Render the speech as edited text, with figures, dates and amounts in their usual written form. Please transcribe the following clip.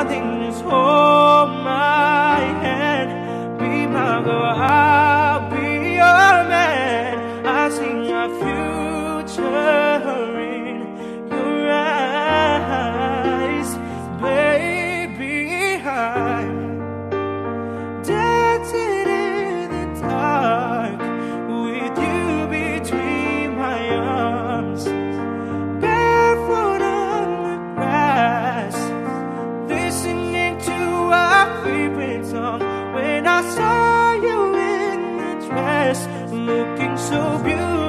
darling, just hold my hand. Be my girl, I'll be your man. I see our future in your eyes, baby. I'm dancing in the dark with you between my arms, barefoot on the grass, listening to our favorite song. When I saw you in the dress, looking so beautiful,